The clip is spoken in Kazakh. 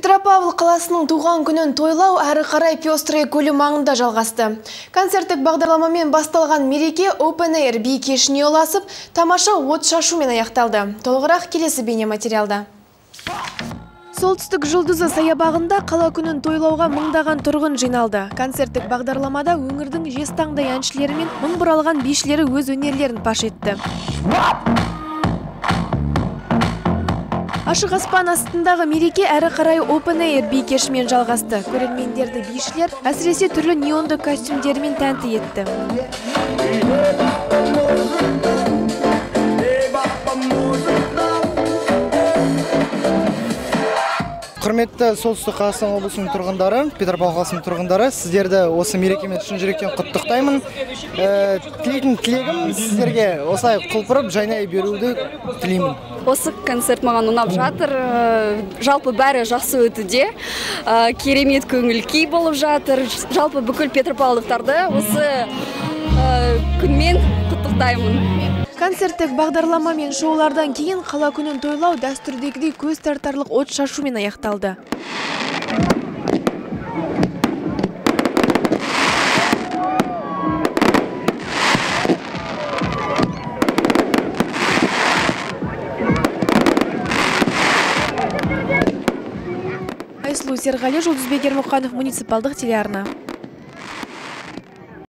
Петропавл қаласының туған күнін тойлау әрі қарай Пёстрый көлі маңында жалғасты. Концерттік бағдарламамен басталған мереке Open Air би кешіне ұласып, тамаша от шашумен аяқталды. Толығырақ келесі бейне материалда. Солтүстік жұлдызы саябағында қала күнін тойлауға мыңдаған тұрғын жиналды. Концерттік бағдарламада өңірдің жезтаңдай әншілері мен мың бұралған бишілері өз өнерлерін паш етті. Ашық аспан астындағы мереке әрі қарай Open Air би кешімен жалғасты. Көрермендерді бишілер әсіресе түрлі неонды костюмдерімен тәнті етті. Құрметті Солтүстік Қазақстан облысының тұрғындары, Петропавл қаласының тұрғындары, сіздерді осы мерекемен шын жүректен құттықтаймын. Тілейтін тілегім сіздерге осылай құлпырып жайнай беруді тілеймін. Осы концерт маған ұнап жатыр. Жалпы бәрі жақсы өтуде. Керемет көңіл-күй болып жатыр. Жалпы бүкіл петропавлдықтарды осы күнмен құттықтаймын. Концерттік бағдарлама мен шоулардан кейін қала күнін тойлау дәстүрдегідей көз тартарлық от шашумен аяқталды. Айсұлу Серғали, Жұлдызбек Ермұқанов, муниципалдық телеарна.